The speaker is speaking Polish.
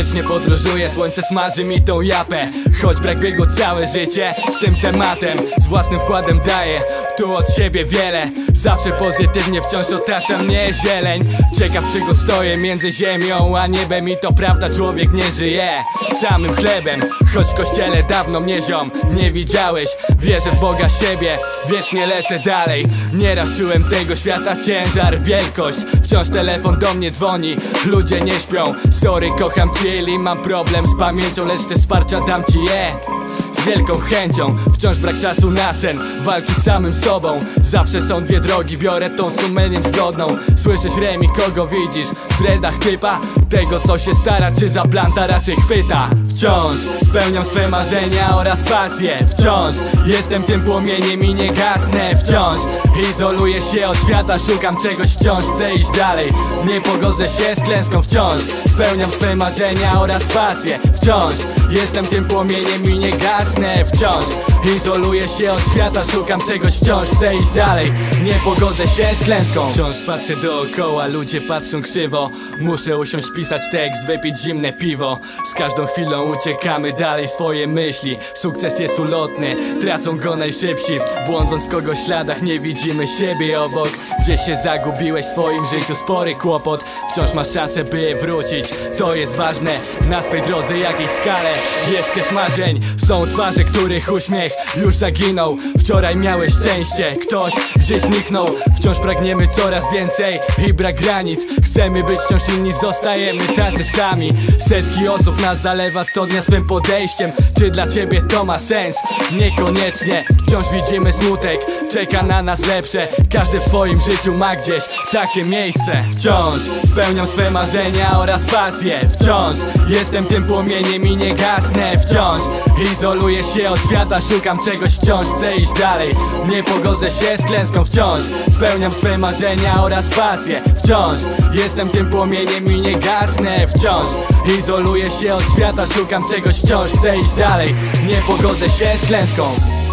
Wiecznie podróżuję, słońce smaży mi tą japę. Choć brak biegu całe życie z tym tematem, z własnym wkładem daję tu od siebie wiele. Zawsze pozytywnie wciąż otacza mnie zieleń. Ciekaw przygód stoję między ziemią a niebem. I to prawda, człowiek nie żyje samym chlebem. Choć w kościele dawno mnie ziom nie widziałeś. Wierzę w Boga siebie, wiecznie lecę dalej. Nieraz czułem tego świata ciężar, wielkość. Wciąż telefon do mnie dzwoni, ludzie nie śpią. Sorry, kocham cię i mam problem z pamięcią, lecz też wsparcia dam ci je z wielką chęcią. Wciąż brak czasu na sen, walki z samym sobą. Zawsze są dwie drogi, biorę tą sumieniem zgodną. Słyszysz Remi, kogo widzisz? W dreadach typa, tego co się stara, czy za blanta raczej chwyta. Wciąż spełniam swe marzenia oraz pasje. Wciąż jestem tym płomieniem i nie gasnę. Wciąż izoluję się od świata, szukam czegoś, wciąż chcę iść dalej. Nie pogodzę się z klęską. Wciąż spełniam swe marzenia oraz pasje. Wciąż jestem tym płomieniem i nie gasnę. Wciąż izoluję się od świata, szukam czegoś, wciąż chcę iść dalej. Nie pogodzę się z klęską. Wciąż patrzę dookoła, ludzie patrzą krzywo. Muszę usiąść, pisać tekst, wypić zimne piwo. Z każdą chwilą uciekamy dalej swoje myśli. Sukces jest ulotny, tracą go najszybsi. Błądząc w kogoś śladach, nie widzimy siebie obok. Gdzieś się zagubiłeś w swoim życiu, spory kłopot. Wciąż masz szansę, by wrócić, to jest ważne. Na swej drodze jakiej skale jest kres marzeń. Są twarze, których uśmiech już zaginął. Wczoraj miałeś szczęście, ktoś gdzieś zniknął. Wciąż pragniemy coraz więcej i brak granic. Chcemy być wciąż inni, zostajemy tacy sami. Setki osób nas zalewa co dnia swym podejściem. Czy dla ciebie to ma sens? Niekoniecznie. Wciąż widzimy smutek, czeka na nas lepsze. Każdy w swoim życiu ma gdzieś takie miejsce. Wciąż spełniam swe marzenia oraz pasje. Wciąż jestem tym płomieniem i nie gasnę. Wciąż izoluję się od świata, szukam czegoś, wciąż chcę iść dalej. Nie pogodzę się z klęską. Wciąż spełniam swe marzenia oraz pasje. Wciąż jestem tym płomieniem i nie gasnę. Wciąż izoluję się od świata, szukam czegoś, wciąż chcę iść dalej. Nie pogodzę się z klęską.